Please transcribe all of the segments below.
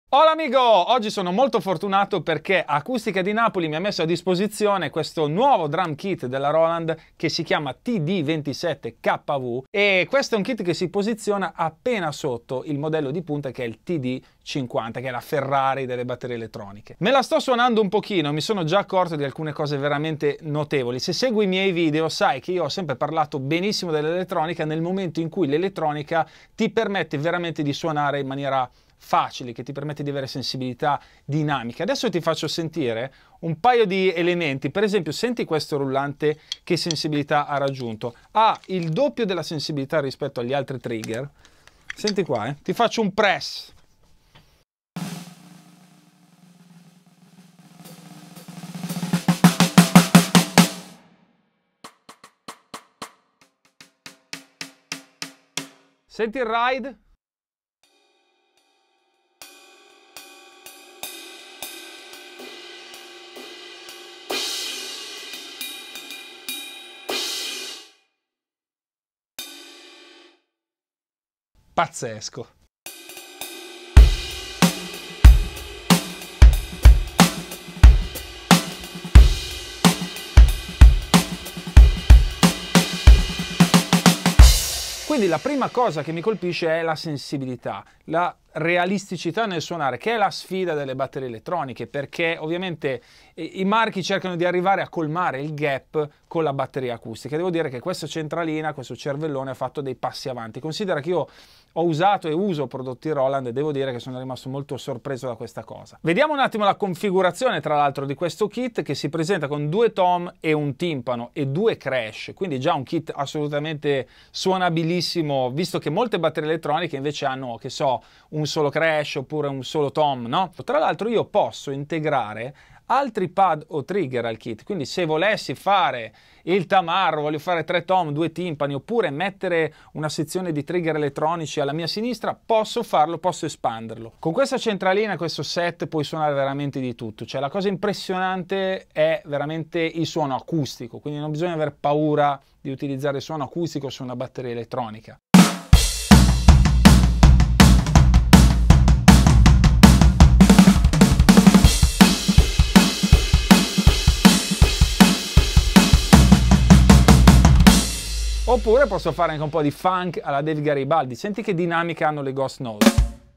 Hola amigo! Oggi sono molto fortunato perché Acustica di Napoli mi ha messo a disposizione questo nuovo drum kit della Roland che si chiama TD27KV e questo è un kit che si posiziona appena sotto il modello di punta che è il TD50, che è la Ferrari delle batterie elettroniche. Me la sto suonando un pochino, mi sono già accorto di alcune cose veramente notevoli. Se segui i miei video sai che io ho sempre parlato benissimo dell'elettronica nel momento in cui l'elettronica ti permette veramente di suonare in maniera facile, che ti permette di avere sensibilità dinamica. Adesso ti faccio sentire un paio di elementi. Per esempio, senti questo rullante che sensibilità ha raggiunto. Ha il doppio della sensibilità rispetto agli altri trigger. Senti qua, ti faccio un press. Senti il ride? Pazzesco. Quindi la prima cosa che mi colpisce è la sensibilità, la realisticità nel suonare, che è la sfida delle batterie elettroniche, perché ovviamente i marchi cercano di arrivare a colmare il gap con la batteria acustica. Devo dire che questa centralina, questo cervellone ha fatto dei passi avanti. Considera che io ho usato e uso prodotti Roland e devo dire che sono rimasto molto sorpreso da questa cosa. Vediamo un attimo la configurazione tra l'altro di questo kit, che si presenta con 2 tom e un timpano e 2 crash, quindi già un kit assolutamente suonabilissimo, visto che molte batterie elettroniche invece hanno, che so, un solo crash oppure un solo tom, no? Tra l'altro io posso integrare altri pad o trigger al kit, quindi se volessi fare il tamarro, voglio fare 3 tom, 2 timpani, oppure mettere una sezione di trigger elettronici alla mia sinistra, posso farlo, posso espanderlo. Con questa centralina, questo set, puoi suonare veramente di tutto. Cioè, la cosa impressionante è veramente il suono acustico, quindi non bisogna aver paura di utilizzare il suono acustico su una batteria elettronica. Oppure posso fare anche un po' di funk alla David Garibaldi. Senti che dinamica hanno le Ghost Notes.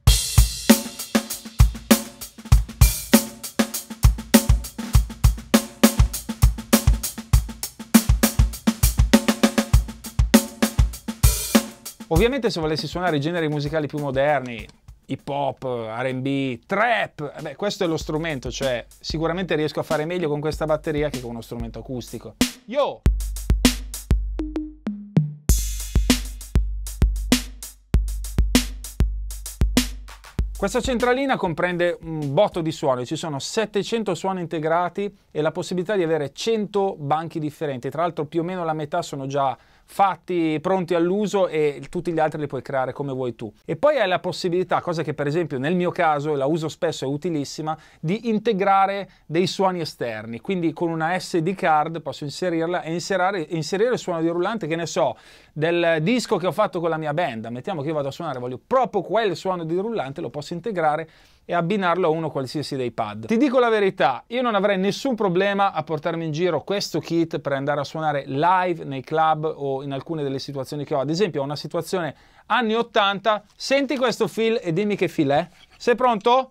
Ovviamente se volessi suonare i generi musicali più moderni, hip hop, R&B, trap, beh, questo è lo strumento, cioè sicuramente riesco a fare meglio con questa batteria che con uno strumento acustico. Yo! Questa centralina comprende un botto di suoni, ci sono 700 suoni integrati e la possibilità di avere 100 banchi differenti. Tra l'altro più o meno la metà sono già fatti, pronti all'uso, e tutti gli altri li puoi creare come vuoi tu. E poi hai la possibilità, cosa che per esempio nel mio caso la uso spesso, è utilissima, di integrare dei suoni esterni. Quindi con una SD card posso inserirla e inserire il suono di rullante, che ne so, del disco che ho fatto con la mia band. Mettiamo che io vado a suonare, voglio proprio quel suono di rullante, lo posso integrare e abbinarlo a uno qualsiasi dei pad. Ti dico la verità, io non avrei nessun problema a portarmi in giro questo kit per andare a suonare live nei club o in alcune delle situazioni che ho. Ad esempio, ho una situazione anni 80, senti questo fill e dimmi che fill è. Sei pronto?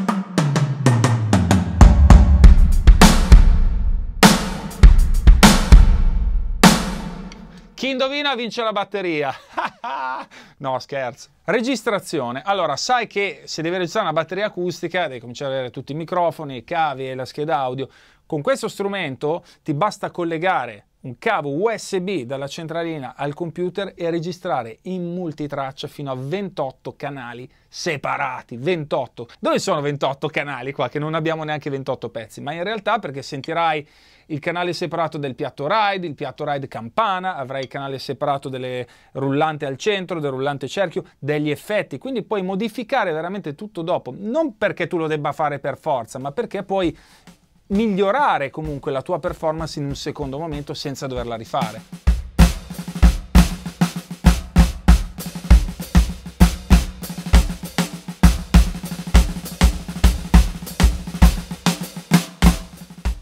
Chi indovina vince la batteria. No, scherzo. Registrazione. Allora, sai che se devi registrare una batteria acustica devi cominciare ad avere tutti i microfoni, i cavi e la scheda audio. Con questo strumento ti basta collegare un cavo USB dalla centralina al computer e registrare in multitraccia fino a 28 canali separati. 28. Dove sono 28 canali qua? Che non abbiamo neanche 28 pezzi, ma in realtà, perché sentirai il canale separato del piatto ride, il piatto ride campana, avrai il canale separato delle rullante al centro, del rullante cerchio, degli effetti, quindi puoi modificare veramente tutto dopo, non perché tu lo debba fare per forza, ma perché puoi migliorare comunque la tua performance in un secondo momento senza doverla rifare.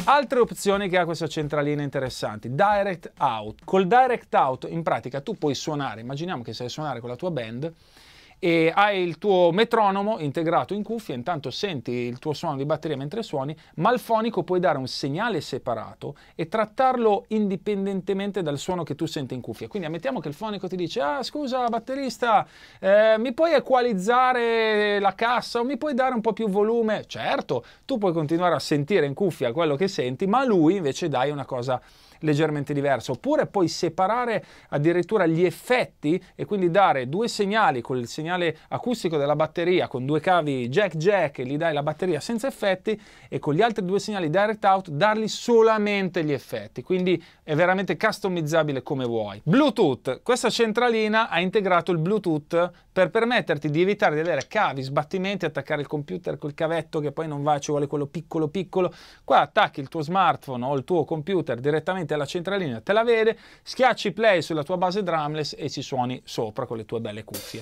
Altre opzioni che ha questa centralina interessanti, Direct Out. Col Direct Out in pratica tu puoi suonare, immaginiamo che sai suonare con la tua band e hai il tuo metronomo integrato in cuffia, intanto senti il tuo suono di batteria mentre suoni, ma al fonico puoi dare un segnale separato e trattarlo indipendentemente dal suono che tu senti in cuffia. Quindi ammettiamo che il fonico ti dice: ah, scusa batterista, mi puoi equalizzare la cassa o mi puoi dare un po' più volume? Certo, tu puoi continuare a sentire in cuffia quello che senti, ma a lui invece dai una cosa leggermente diversa. Oppure puoi separare addirittura gli effetti e quindi dare due segnali con il segnale acustico della batteria con due cavi jack e gli dai la batteria senza effetti, e con gli altri due segnali direct out dargli solamente gli effetti. Quindi è veramente customizzabile come vuoi. Bluetooth. Questa centralina ha integrato il Bluetooth per permetterti di evitare di avere cavi, sbattimenti, attaccare il computer col cavetto che poi non va, ci vuole quello piccolo piccolo. Qua attacchi il tuo smartphone o il tuo computer direttamente alla centralina, te la vede, schiacci play sulla tua base drumless e ci suoni sopra con le tue belle cuffie.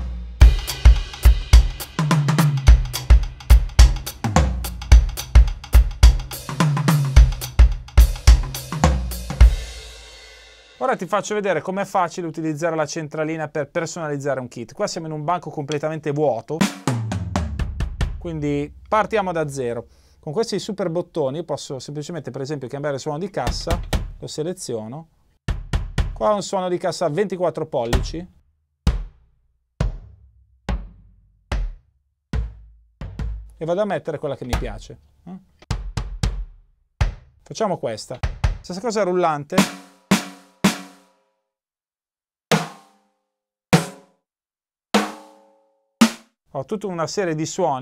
Ora ti faccio vedere com'è facile utilizzare la centralina per personalizzare un kit. Qua siamo in un banco completamente vuoto, quindi partiamo da zero. Con questi super bottoni posso semplicemente, per esempio, cambiare il suono di cassa, lo seleziono. Qua ho un suono di cassa a 24 pollici. E vado a mettere quella che mi piace. Facciamo questa. Stessa cosa rullante. Ho tutta una serie di suoni.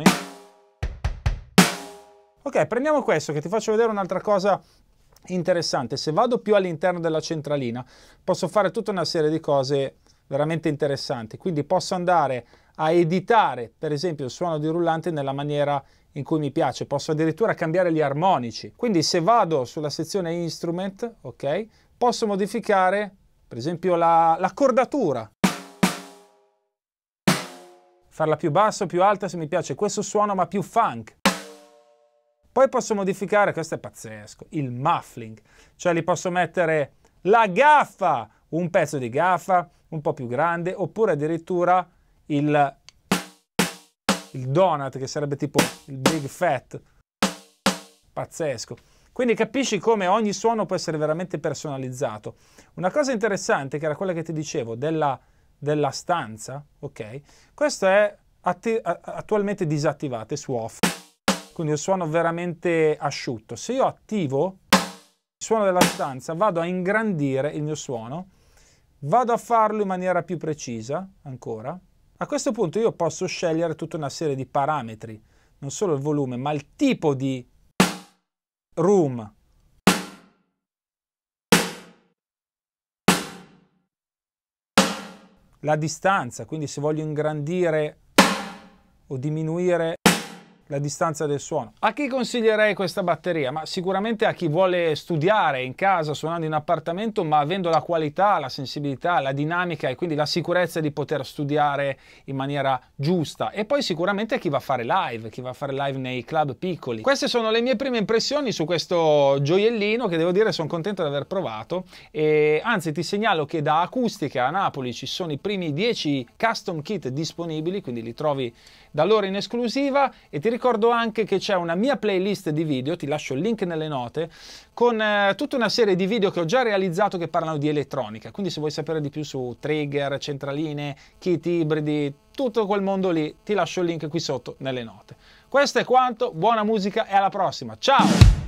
Ok, prendiamo questo che ti faccio vedere un'altra cosa interessante. Se vado più all'interno della centralina posso fare tutta una serie di cose veramente interessanti. Quindi posso andare a editare per esempio il suono di rullante nella maniera in cui mi piace. Posso addirittura cambiare gli armonici. Quindi se vado sulla sezione Instrument, ok, posso modificare per esempio l'accordatura. Farla più bassa o più alta se mi piace questo suono, ma più funk. Poi posso modificare, questo è pazzesco, il muffling, cioè li posso mettere la gaffa, un pezzo di gaffa un po' più grande, oppure addirittura il donut, che sarebbe tipo il big fat, pazzesco. Quindi capisci come ogni suono può essere veramente personalizzato. Una cosa interessante, che era quella che ti dicevo, della stanza, ok? Questo è attualmente disattivato, è su off. Quindi il suono veramente asciutto. Se io attivo il suono della stanza, vado a ingrandire il mio suono, vado a farlo in maniera più precisa ancora. A questo punto io posso scegliere tutta una serie di parametri, non solo il volume, ma il tipo di room. La distanza, quindi se voglio ingrandire o diminuire la distanza del suono. A chi consiglierei questa batteria? Ma sicuramente a chi vuole studiare in casa, suonando in appartamento, ma avendo la qualità, la sensibilità, la dinamica e quindi la sicurezza di poter studiare in maniera giusta. E poi sicuramente a chi va a fare live nei club piccoli. Queste sono le mie prime impressioni su questo gioiellino, che devo dire sono contento di aver provato. E anzi ti segnalo che da Acustica a Napoli ci sono i primi 10 custom kit disponibili, quindi li trovi da loro in esclusiva. E ti ricordo anche che c'è una mia playlist di video, ti lascio il link nelle note, con tutta una serie di video che ho già realizzato che parlano di elettronica. Quindi se vuoi sapere di più su trigger, centraline, kit ibridi, tutto quel mondo lì, ti lascio il link qui sotto nelle note. Questo è quanto, buona musica e alla prossima, ciao!